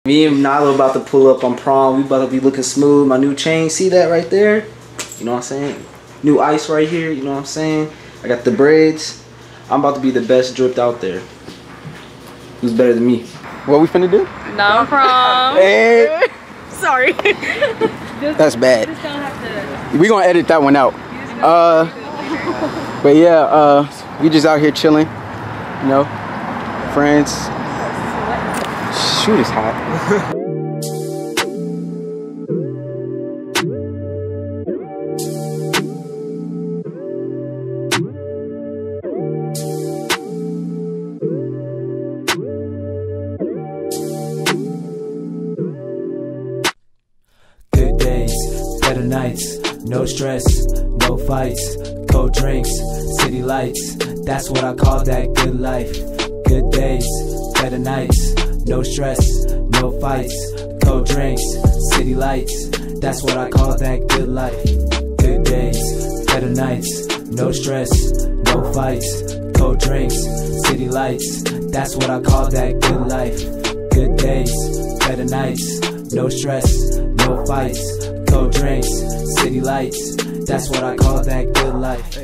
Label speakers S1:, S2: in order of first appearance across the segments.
S1: Me and Nalo about to pull up on prom. We about to be looking smooth. My new chain, see that right there? You know what I'm saying? New ice right here, you know what I'm saying? I got the braids. I'm about to be the best dripped out there. Who's better than me?
S2: What we finna do?
S3: No prom.
S2: Hey.
S3: Sorry.
S2: That's bad.
S3: Just don't have to.
S2: We gonna edit that one out. But yeah, we just out here chilling, you know, friends. Shoot, it's hot.
S4: Good days, better nights, no stress, no fights, cold drinks, city lights, that's what I call that good life. Good days, better nights, no stress, no fights, cold drinks, city lights, that's what I call that good life. Good days, better nights, no stress, no fights, cold drinks, city lights, that's what I call that good life. Good days, better nights, no stress, no fights, cold drinks, city lights, that's what I call that good life.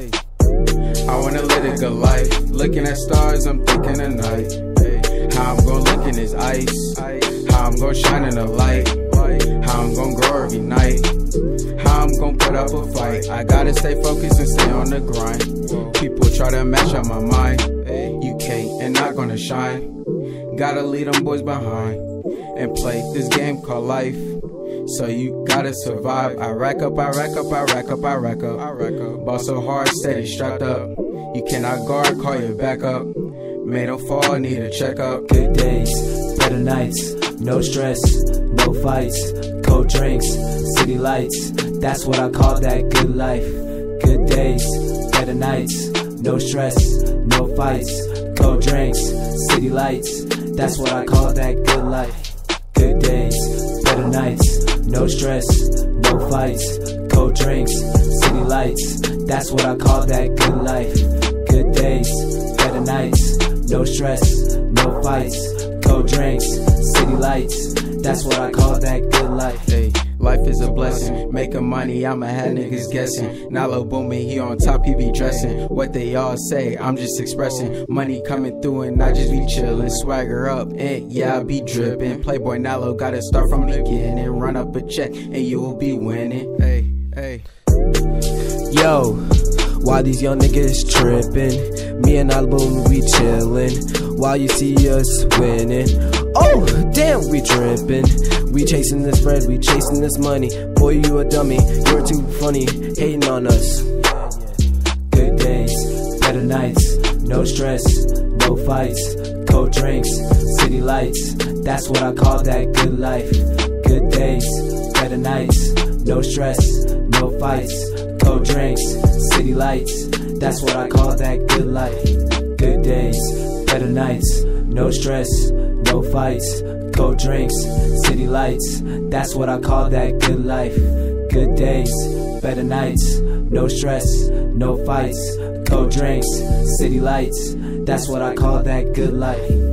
S5: I wanna live a good life. Looking at stars, I'm thinking of night. How I'm gonna look in this ice. How I'm gonna shine in the light. How I'm gonna grow every night. How I'm gonna put up a fight. I gotta stay focused and stay on the grind. People try to match up my mind. You can't and not gonna shine. Gotta leave them boys behind and play this game called life. So you gotta survive. I rack up, I rack up, I rack up, I rack up, I rack up. Ball so hard, steady strapped up. You cannot guard, call your back up. Made them fall, need a checkup.
S4: Good days, better nights, no stress, no fights, cold drinks, city lights, that's what I call that good life. Good days, better nights, no stress, no fights, cold drinks, city lights, that's what I call that good life. Good days, better nights, no stress, no fights, cold drinks, city lights, that's what I call that good life. Good days, better nights, no stress, no fights, cold drinks, city lights, that's what I call that good life.
S5: Hey, life is a blessing, making money, I'ma have niggas guessing. Nalo booming, he on top, he be dressing. What they all say, I'm just expressing. Money coming through and I just be chillin'. Swagger up, and yeah, I be drippin'. Playboy Nalo, gotta start from the beginning. Run up a check, and you will be winning. Hey, hey.
S4: Yo, why these young niggas trippin'? Me and Album, we chillin'. While you see us winning. Oh, damn, we drippin'. We chasing this bread, we chasing this money. Boy, you a dummy, you're too funny, hating on us. Good days, better nights, no stress, no fights, cold drinks, city lights, that's what I call that good life. Good days, better nights, no stress, no fights, cold drinks, city lights, that's what I call that good life. Good days, better nights, no stress, no fights, cold drinks, city lights, that's what I call that good life. Good days, better nights, no stress, no fights, cold drinks, city lights, that's what I call that good life.